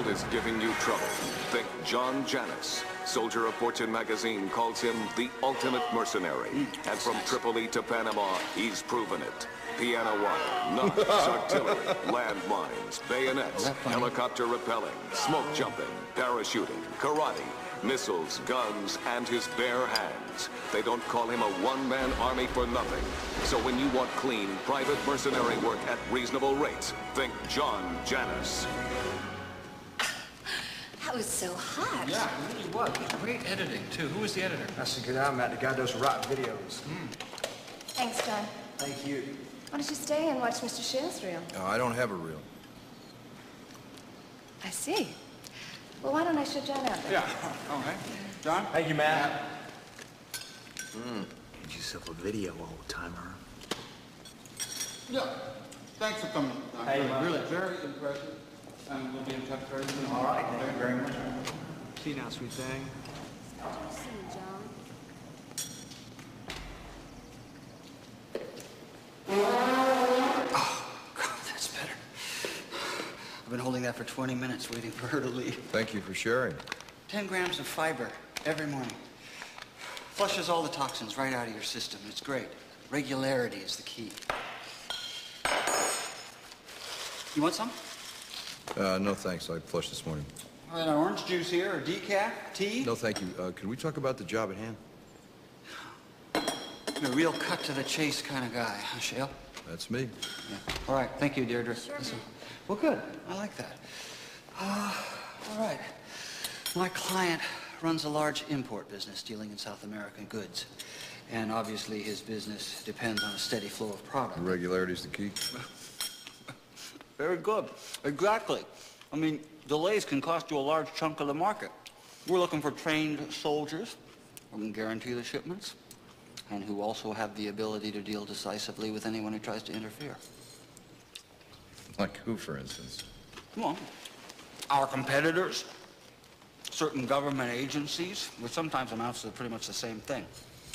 world is giving you trouble, think John Janus. Soldier of Fortune magazine calls him the ultimate mercenary. And from Tripoli to Panama, he's proven it. Piano wire, knives, artillery, landmines, bayonets, helicopter rappelling, smoke jumping, parachuting, karate, missiles, guns, and his bare hands. They don't call him a one-man army for nothing. So when you want clean, private mercenary work at reasonable rates, think John Janus. That was so hot. Yeah, it really was. Great editing, too. Who was the editor? That's a good eye, Matt. The guy does rotten videos. Thanks, John. Thank you. Why don't you stay and watch Mr. Shale's reel? I don't have a reel. I see. Well, why don't I show John out then? Yeah. All right. John? Thank you, Matt. Get yourself a video, old-timer. Yeah. Thanks for coming. Hey, really very impressive. And we'll be in touch very soon. All right, thank you very much. See you now, sweet thing. Oh, God, that's better. I've been holding that for 20 minutes waiting for her to leave. Thank you for sharing. 10 grams of fiber every morning. Flushes all the toxins right out of your system. It's great. Regularity is the key. You want some? No thanks. I flushed this morning. All right, orange juice here, or decaf, tea? No, thank you. Can we talk about the job at hand? You're a real cut-to-the-chase kind of guy, huh, Shale? That's me. Yeah. All right, thank you, Deirdre. Sure. Listen. Well, good. I like that. All right. My client runs a large import business dealing in South American goods. And obviously his business depends on a steady flow of product. Regularity's the key. Very good. Exactly. I mean, delays can cost you a large chunk of the market. We're looking for trained soldiers who can guarantee the shipments and who also have the ability to deal decisively with anyone who tries to interfere. Like who, for instance? Well, our competitors, certain government agencies, which sometimes amounts to pretty much the same thing.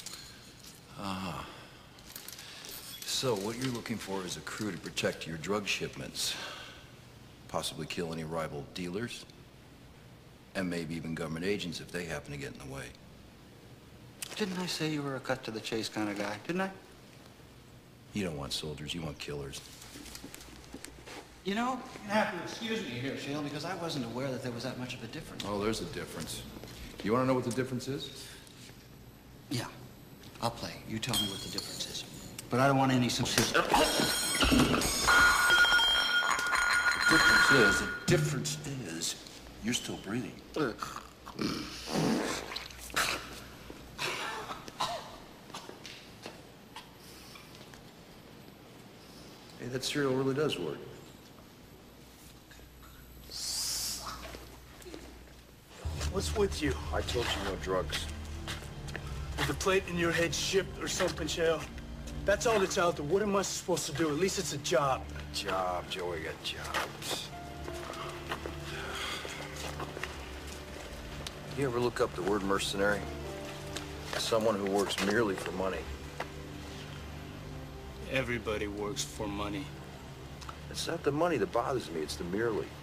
So what you're looking for is a crew to protect your drug shipments, possibly kill any rival dealers, and maybe even government agents if they happen to get in the way. Didn't I say you were a cut-to-the-chase kind of guy? Didn't I? You don't want soldiers, you want killers. You know, you have to excuse me here, Shale, because I wasn't aware that there was that much of a difference. Oh, there's a difference. You want to know what the difference is? Yeah, I'll play. You tell me what the difference is. But I don't want any subsistence. The difference is, you're still breathing. Hey, that cereal really does work. What's with you? I told you no drugs. Is the plate in your head shipped or something, Shale? That's all that's out there. What am I supposed to do? At least it's a job. Job, Joey got jobs. You ever look up the word mercenary? Someone who works merely for money. Everybody works for money. It's not the money that bothers me, it's the merely.